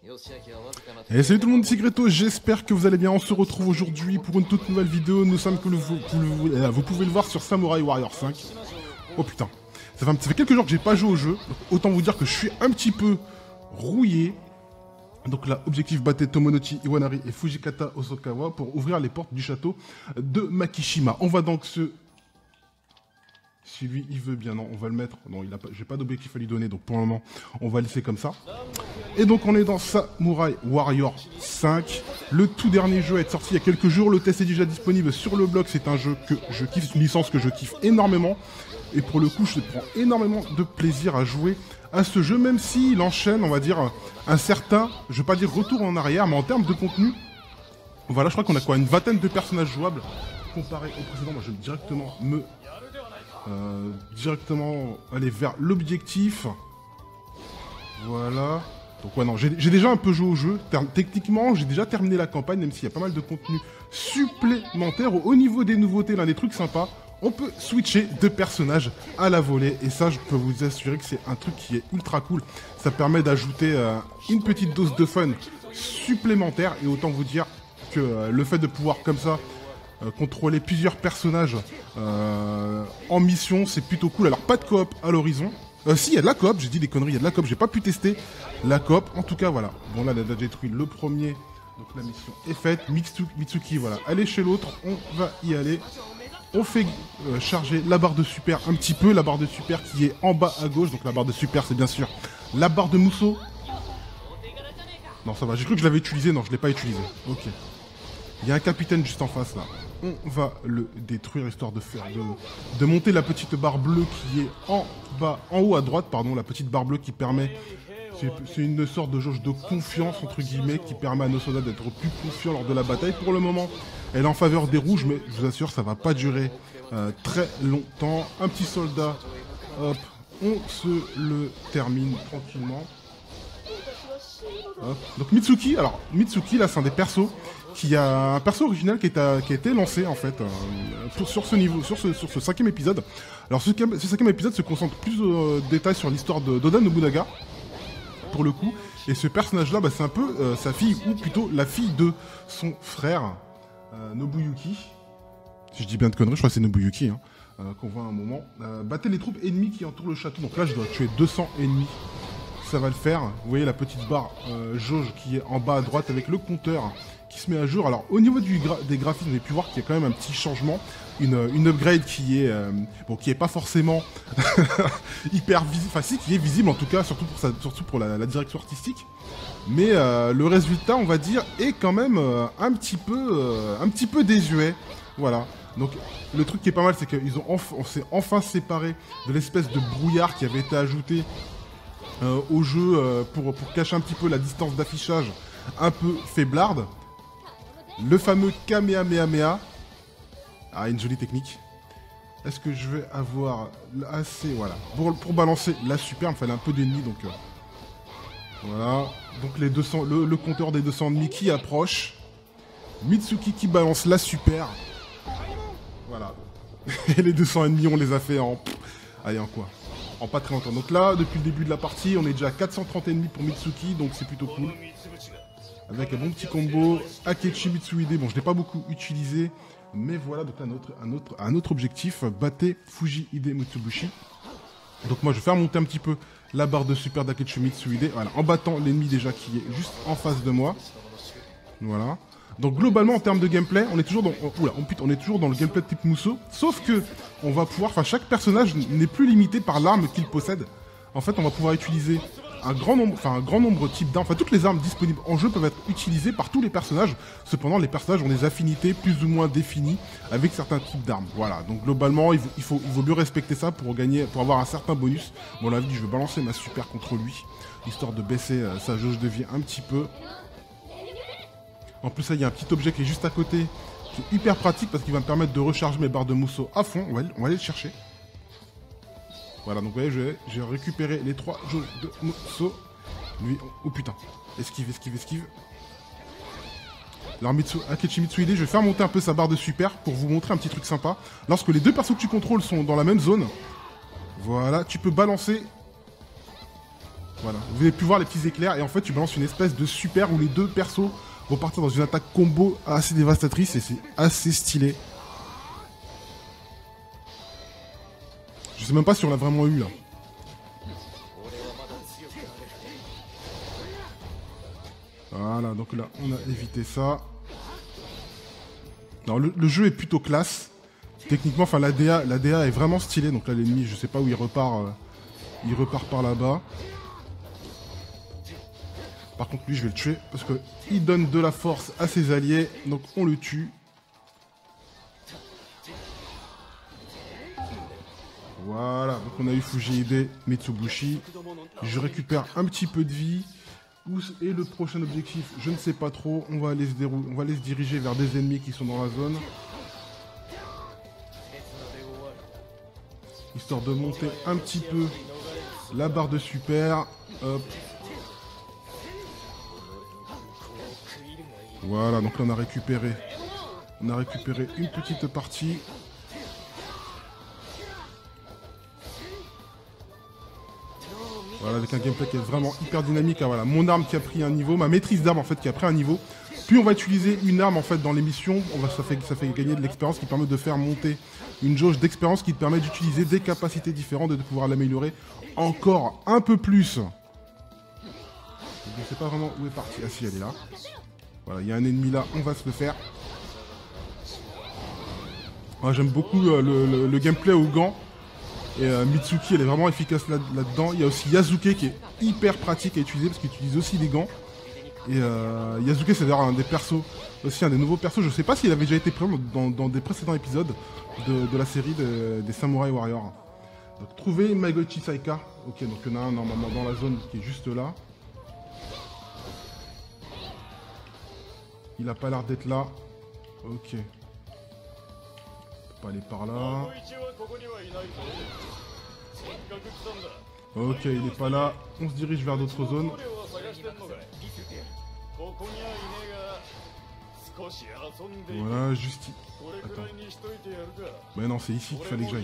Et salut tout le monde, c'est Greto, j'espère que vous allez bien. On se retrouve aujourd'hui pour une toute nouvelle vidéo. Nous sommes, comme vous pouvez le voir, sur Samurai Warrior 5. Oh putain, ça fait quelques jours que j'ai pas joué au jeu. Donc autant vous dire que je suis un petit peu rouillé. Donc là, objectif, battre Tomonochi Iwanari et Fujikata Osokawa pour ouvrir les portes du château de Makishima. On va donc se... Si lui, il veut bien, non, on va le mettre. Non, j'ai pas d'objectif à lui donner, donc pour le moment, on va laisser comme ça. Et donc, on est dans Samurai Warrior 5. Le tout dernier jeu à être sorti il y a quelques jours. Le test est déjà disponible sur le blog. C'est un jeu que je kiffe, c'est une licence que je kiffe énormément. Et pour le coup, je prends énormément de plaisir à jouer à ce jeu, même s'il enchaîne, on va dire, un certain, je vais pas dire retour en arrière, mais en termes de contenu, voilà, je crois qu'on a quoi, une vingtaine de personnages jouables. Comparé au précédent, moi je vais directement aller vers l'objectif. Voilà. Donc ouais, non, j'ai déjà un peu joué au jeu. Techniquement, j'ai déjà terminé la campagne, même s'il y a pas mal de contenu supplémentaire. Au niveau des nouveautés, l'un des trucs sympas, on peut switcher de personnages à la volée. Et ça, je peux vous assurer que c'est un truc qui est ultra cool. Ça permet d'ajouter une petite dose de fun supplémentaire. Et autant vous dire que le fait de pouvoir comme ça contrôler plusieurs personnages en mission, c'est plutôt cool. Alors, pas de coop à l'horizon. Si, il y a de la coop, j'ai dit des conneries, il y a de la coop, j'ai pas pu tester la coop. En tout cas, voilà. Bon, là, elle a déjà détruit le premier. Donc, la mission est faite. Mitsuki, voilà. Allez chez l'autre, on va y aller. On fait charger la barre de super un petit peu. La barre de super qui est en bas à gauche. Donc, la barre de super, c'est bien sûr la barre de Musou. Non, ça va, j'ai cru que je l'avais utilisé. Non, je l'ai pas utilisé. Ok. Il y a un capitaine juste en face, là. On va le détruire, histoire de monter la petite barre bleue qui est en bas, en haut à droite, pardon, la petite barre bleue qui permet... C'est une sorte de jauge de confiance, entre guillemets, qui permet à nos soldats d'être plus confiants lors de la bataille. Pour le moment, elle est en faveur des rouges, mais je vous assure, ça va pas durer très longtemps. Un petit soldat, hop, on se le termine tranquillement. Hop. Donc Mitsuki, alors Mitsuki, là, c'est un des persos qui a un perso original qui a été lancé en fait sur ce niveau, sur ce cinquième épisode. Alors ce cinquième épisode se concentre plus de détails sur l'histoire d'Oda Nobunaga pour le coup. Et ce personnage-là, bah, c'est un peu sa fille, ou plutôt la fille de son frère Nobuyuki. Si je dis bien de conneries, je crois que c'est Nobuyuki hein, qu'on voit à un moment. Battez les troupes ennemies qui entourent le château. Donc là, je dois tuer 200 ennemis. Ça va le faire. Vous voyez la petite barre jauge qui est en bas à droite avec le compteur qui se met à jour. Alors au niveau des graphismes, vous avez pu voir qu'il y a quand même un petit changement, une upgrade qui est bon, qui est pas forcément hyper visible, enfin si, qui est visible en tout cas, surtout pour la direction artistique. Mais le résultat, on va dire, est quand même un petit peu désuet. Voilà. Donc le truc qui est pas mal, c'est on s'est enfin séparé de l'espèce de brouillard qui avait été ajouté au jeu pour cacher un petit peu la distance d'affichage un peu faiblarde. Le fameux Kamehameha. Ah, une jolie technique. Est-ce que je vais avoir assez... Voilà. Pour balancer la super, il me fallait un peu d'ennemis, donc... voilà. Donc les 200, le compteur des 200 ennemis qui approche. Mitsuki qui balance la super. Voilà. Et les 200 ennemis, on les a fait en... Allez, en quoi? En pas très longtemps. Donc là, depuis le début de la partie, on est déjà à 430 ennemis pour Mitsuki, donc c'est plutôt cool. Avec un bon petit combo, Akechi Mitsuhide, bon je l'ai pas beaucoup utilisé, mais voilà donc un autre objectif, battez Fujihide Mitsubushi. Donc moi je vais faire monter un petit peu la barre de super d'Akechi Mitsuhide, voilà, en battant l'ennemi déjà qui est juste en face de moi. Voilà. Donc globalement en termes de gameplay, on est toujours dans, on est toujours dans le gameplay de type Musou, sauf que on va pouvoir, enfin chaque personnage n'est plus limité par l'arme qu'il possède. En fait on va pouvoir utiliser un grand nombre de types d'armes, enfin toutes les armes disponibles en jeu peuvent être utilisées par tous les personnages. Cependant, les personnages ont des affinités plus ou moins définies avec certains types d'armes. Voilà, donc globalement, il vaut mieux respecter ça pour avoir un certain bonus. Bon, là, je vais balancer ma super contre lui, histoire de baisser sa jauge de vie un petit peu. En plus, là, il y a un petit objet qui est juste à côté, qui est hyper pratique parce qu'il va me permettre de recharger mes barres de Musou à fond. On va aller le chercher. Voilà, donc vous voyez, j'ai récupéré les 3 jauges de Musou. Lui, oh putain, esquive. Alors Akechi Mitsuhide, je vais faire monter un peu sa barre de super pour vous montrer un petit truc sympa. Lorsque les deux persos que tu contrôles sont dans la même zone, voilà, tu peux balancer Voilà, vous avez pu voir les petits éclairs et en fait tu balances une espèce de super où les deux persos vont partir dans une attaque combo assez dévastatrice et c'est assez stylé. Je sais même pas si on l'a vraiment eu là. Voilà, donc là on a évité ça. Alors le jeu est plutôt classe. Techniquement, enfin la DA est vraiment stylée. Donc là l'ennemi, je sais pas où il repart par là-bas. Par contre lui je vais le tuer parce que il donne de la force à ses alliés. Donc on le tue. Voilà, donc on a eu Fujihide, Mitsubushi. Je récupère un petit peu de vie. Où est le prochain objectif? Je ne sais pas trop. On va aller se diriger vers des ennemis qui sont dans la zone. Histoire de monter un petit peu la barre de super. Hop. Voilà, donc là on a récupéré une petite partie. Voilà, avec un gameplay qui est vraiment hyper dynamique. Ah, voilà, mon arme qui a pris un niveau, ma maîtrise d'arme en fait qui a pris un niveau. Plus on va utiliser une arme en fait dans les missions, ça fait gagner de l'expérience qui permet de faire monter une jauge d'expérience qui te permet d'utiliser des capacités différentes et de pouvoir l'améliorer encore un peu plus. Je ne sais pas vraiment où est partie. Ah si, elle est là. Voilà, il y a un ennemi là, on va se le faire. Ah, j'aime beaucoup le gameplay au gant. Et Mitsuki, elle est vraiment efficace là-dedans. Il y a aussi Yasuke qui est hyper pratique à utiliser parce qu'il utilise aussi des gants. Et Yasuke, c'est d'ailleurs un des persos, aussi un des nouveaux persos. Je sais pas s'il avait déjà été présent dans des précédents épisodes de la série des Samurai Warriors. Donc, trouver Magochi Saika. Ok, donc il y en a un normalement dans la zone qui est juste là. Il a pas l'air d'être là. Ok. On peut pas aller par là. Ok, il est pas là. On se dirige vers d'autres zones. Voilà, juste... Attends. Mais non, c'est ici qu'il fallait que j'aille.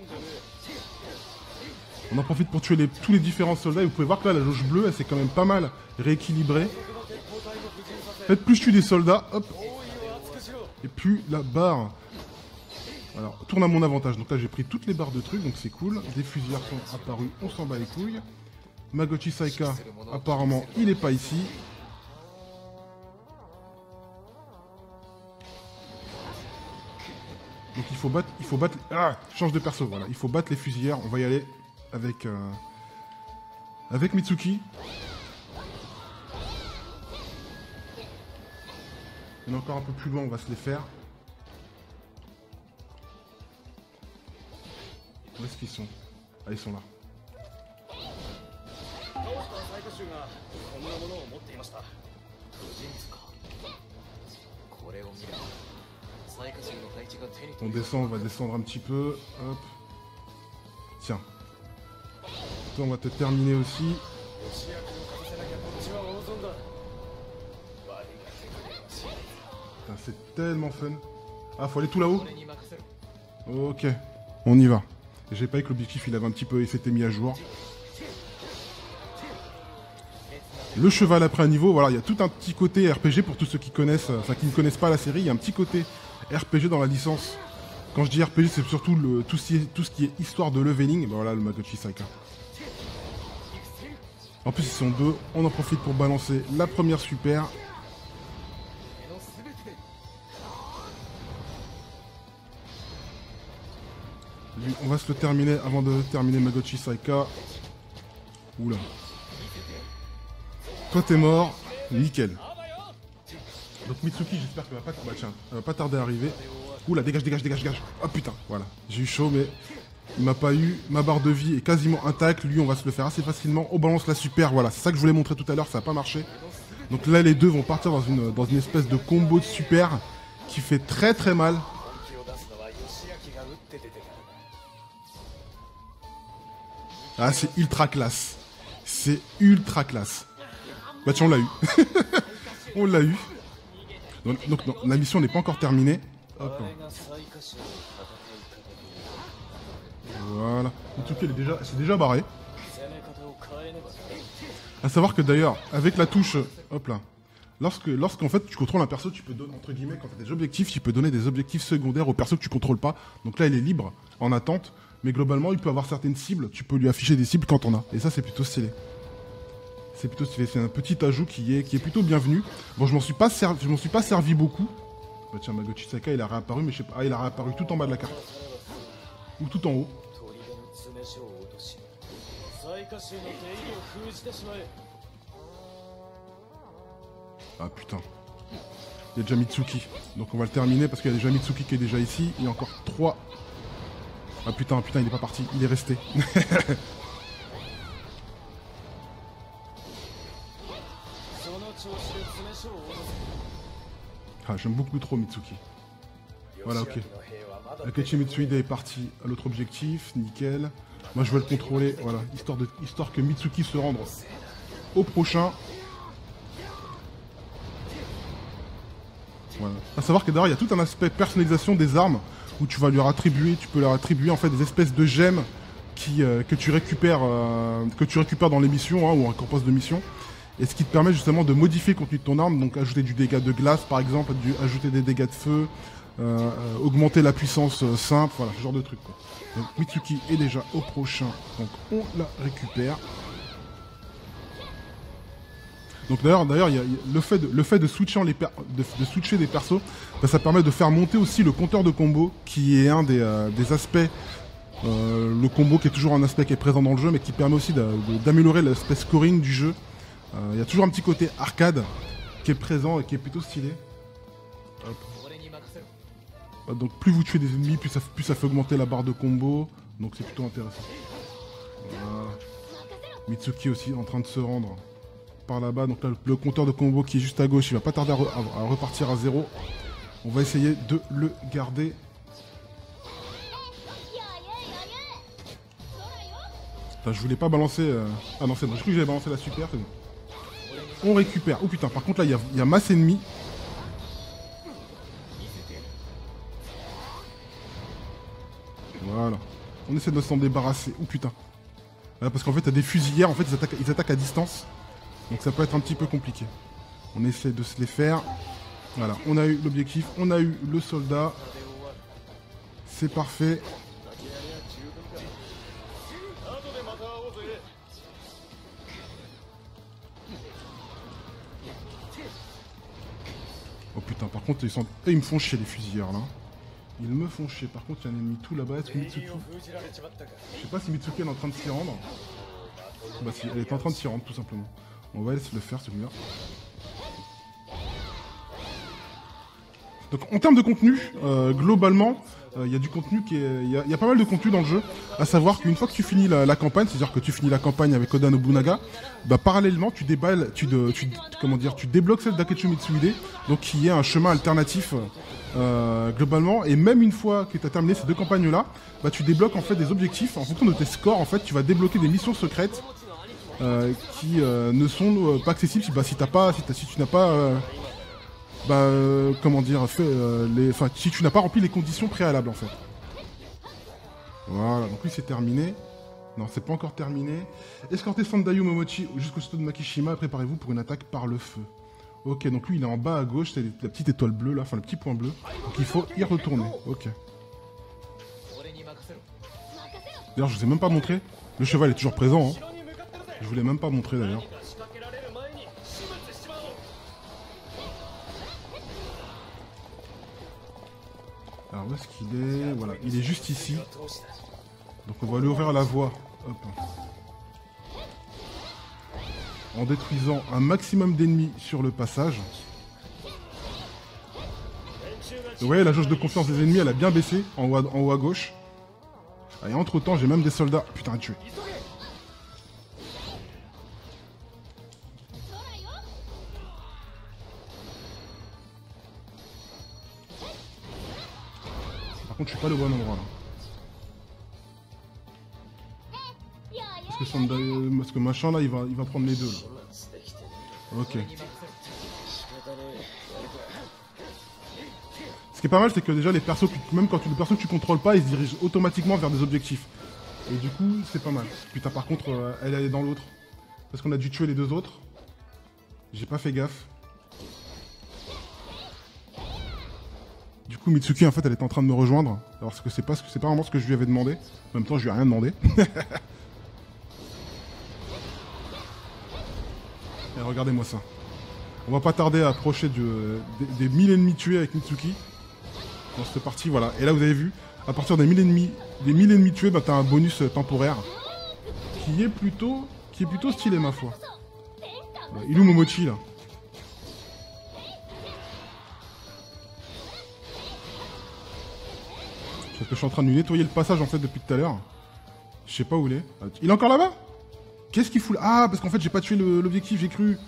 On en profite pour tuer tous les différents soldats. Et vous pouvez voir que là, la jauge bleue, elle s'est quand même pas mal rééquilibrée. En fait, plus je tue des soldats, hop. Et plus la barre... Alors, tourne à mon avantage. Donc là, j'ai pris toutes les barres de trucs, donc c'est cool. Des fusiliers sont apparus, on s'en bat les couilles. Magochi Saika, apparemment, il n'est pas ici. Donc il faut battre... Ah, change de perso, voilà. Il faut battre les fusilières. On va y aller avec Mitsuki. Et encore un peu plus loin, on va se les faire. Où est-ce qu'ils sont? Ah, ils sont là. On descend, on va descendre un petit peu. Hop. Tiens. Toi, on va te terminer aussi. Putain, c'est tellement fun. Ah, faut aller tout là-haut? Ok, on y va. J'ai pas eu que l'objectif, il s'était mis à jour. Le cheval après un niveau, voilà, il y a tout un petit côté RPG pour tous ceux qui connaissent, enfin qui ne connaissent pas la série, il y a un petit côté RPG dans la licence. Quand je dis RPG, c'est surtout tout ce qui est histoire de leveling, ben voilà le Magochi Saika. En plus ils sont deux, on en profite pour balancer la première super. Lui, on va se le terminer avant de terminer Magochi Saika. Oula. Toi t'es mort, nickel. Donc Mitsuki, j'espère qu'elle va pas tarder à arriver. Oula, dégage. Oh putain, voilà. J'ai eu chaud, mais il m'a pas eu. Ma barre de vie est quasiment intacte. Lui, on va se le faire assez facilement. On balance la super, voilà. C'est ça que je voulais montrer tout à l'heure, ça n'a pas marché. Donc là, les deux vont partir dans une espèce de combo de super qui fait très très mal. Ah, c'est ultra classe. C'est ultra classe. Bah tiens, on l'a eu. On l'a eu. Donc non, la mission n'est pas encore terminée. Hop. Voilà. En tout cas, c'est déjà barré. À savoir que d'ailleurs, avec la touche, hop là, lorsqu'en fait tu contrôles un perso, tu peux donner, entre guillemets, quand tu as des objectifs, tu peux donner des objectifs secondaires au perso que tu contrôles pas. Donc là, il est libre, en attente, mais globalement, il peut avoir certaines cibles, tu peux lui afficher des cibles quand on a. Et ça, c'est plutôt stylé. C'est plutôt stylé, c'est un petit ajout qui est plutôt bienvenu. Bon, je m'en suis pas servi beaucoup. Bah tiens, Mago Chisaka, il a réapparu, mais je sais pas, il a réapparu tout en bas de la carte. Ou tout en haut. Ah putain. Il y a déjà Mitsuki. Donc on va le terminer parce qu'il y a déjà Mitsuki qui est déjà ici. Il y a encore 3. Ah putain, il est pas parti. Il est resté. Ah, j'aime beaucoup trop Mitsuki. Voilà, ok. Akechi Mitsuhide est parti à l'autre objectif. Nickel. Moi je veux le contrôler. Voilà. Histoire que Mitsuki se rende au prochain. Voilà. À savoir que d'ailleurs il y a tout un aspect personnalisation des armes où tu peux leur attribuer en fait des espèces de gemmes que tu récupères dans les missions, hein, ou en poste de mission, et ce qui te permet justement de modifier le contenu de ton arme, donc ajouter du dégât de glace par exemple, ajouter des dégâts de feu, augmenter la puissance simple, voilà, ce genre de truc, quoi. Donc Mitsuki est déjà au prochain, donc on la récupère. Donc d'ailleurs, il y a le fait de switcher switcher des persos, bah, ça permet de faire monter aussi le compteur de combo, qui est un des aspects, le combo qui est toujours un aspect qui est présent dans le jeu, mais qui permet aussi d'améliorer l'aspect scoring du jeu. Il y a toujours un petit côté arcade qui est présent et qui est plutôt stylé. Hop. Donc plus vous tuez des ennemis, plus ça fait augmenter la barre de combo, donc c'est plutôt intéressant. Voilà. Mitsuki aussi en train de se rendre par là-bas, donc là, le compteur de combo qui est juste à gauche, il va pas tarder à repartir à 0. On va essayer de le garder. Enfin, je voulais pas balancer... Ah non, c'est bon, je crois que j'avais balancé la super, c'est bon. On récupère. Oh putain, par contre là, il y a masse ennemie. Voilà. On essaie de s'en débarrasser. Oh putain. Voilà, parce qu'en fait, t'as des fusilières, en fait, ils attaquent à distance. Donc ça peut être un petit peu compliqué. On essaie de se les faire. Voilà, on a eu l'objectif, on a eu le soldat. C'est parfait. Oh putain, par contre, ils me font chier les fusilleurs là. Ils me font chier. Par contre, il y a un ennemi tout là-bas. Est-ce que Mitsuki... Je sais pas si Mitsuki est en train de s'y rendre. Bah si, elle est en train de s'y rendre tout simplement. On va laisser le faire celui-là. Donc en termes de contenu, globalement, il y a du contenu il y a pas mal de contenu dans le jeu. À savoir qu'une fois que tu finis la campagne, c'est-à-dire que tu finis la campagne avec Oda Nobunaga, bah parallèlement tu débloques celle d'Akechi Mitsuhide, donc qui est un chemin alternatif globalement. Et même une fois que tu as terminé ces deux campagnes-là, bah tu débloques en fait des objectifs. En fonction de tes scores, en fait, tu vas débloquer des missions secrètes qui ne sont pas accessibles si tu n'as pas comment dire, si tu n'as pas rempli les conditions préalables en fait. Voilà, donc lui c'est terminé. Non, c'est pas encore terminé. Escortez Sandayu Momochi jusqu'au château de Makishima, préparez-vous pour une attaque par le feu. Ok, donc lui il est en bas à gauche, c'est la petite étoile bleue là, enfin le petit point bleu. Donc il faut y retourner, ok. D'ailleurs je vous ai même pas montré, le cheval est toujours présent, hein. Je vous l'ai même pas montré d'ailleurs. Alors où est-ce qu'il est? Voilà, il est juste ici. Donc on va lui ouvrir la voie. Hop. En détruisant un maximum d'ennemis sur le passage. Vous voyez, la jauge de confiance des ennemis, elle a bien baissé en haut à gauche. Et entre temps, j'ai même des soldats. Putain, à tuer. Par contre, je suis pas le bon endroit là. Parce que machin là, il va prendre les deux là. Ok. Ce qui est pas mal, c'est que déjà les persos, même quand le perso que tu contrôles pas, ils se dirigent automatiquement vers des objectifs. Et du coup, c'est pas mal. Putain, par contre, elle est dans l'autre. Parce qu'on a dû tuer les deux autres. J'ai pas fait gaffe. Du coup, Mitsuki, en fait, elle était en train de me rejoindre. Alors que c'est pas vraiment ce que je lui avais demandé. En même temps, je lui ai rien demandé. Et regardez-moi ça. On va pas tarder à approcher des 1000 ennemis tués avec Mitsuki. Dans cette partie, voilà. Et là, vous avez vu, à partir des 1000 ennemis tués, bah, t'as un bonus temporaire. Qui est plutôt stylé, ma foi. Il est où Momochi, là? Parce que je suis en train de lui nettoyer le passage, en fait, depuis tout à l'heure. Je sais pas où il est. Il est encore là-bas? Qu'est-ce qu'il fout là? Ah, parce qu'en fait, j'ai pas tué l'objectif, j'ai cru.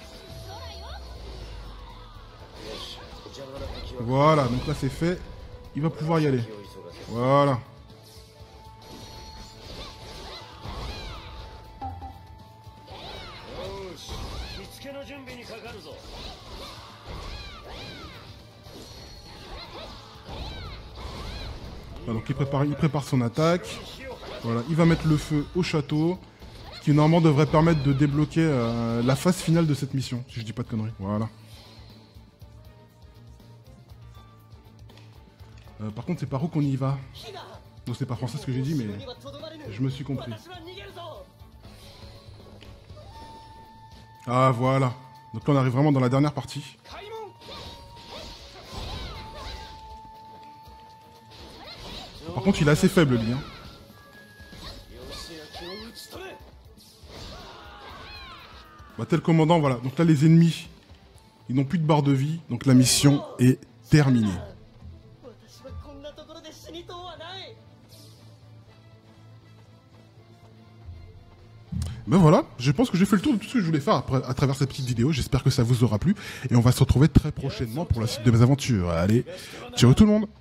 Voilà, donc là, c'est fait. Il va pouvoir y aller. Voilà. Ah, donc il prépare son attaque. Voilà, il va mettre le feu au château. Ce qui normalement devrait permettre de débloquer la phase finale de cette mission, si je dis pas de conneries. Voilà. Par contre, c'est par où qu'on y va? Non, c'est pas français ce que j'ai dit, mais je me suis compris. Ah, voilà. Donc là, on arrive vraiment dans la dernière partie. Par contre, il est assez faible, lui. Hein. Bah, tel commandant, voilà. Donc là, les ennemis, ils n'ont plus de barre de vie. Donc la mission est terminée. Ben voilà, je pense que j'ai fait le tour de tout ce que je voulais faire à travers cette petite vidéo. J'espère que ça vous aura plu. Et on va se retrouver très prochainement pour la suite de mes aventures. Allez, ciao tout le monde!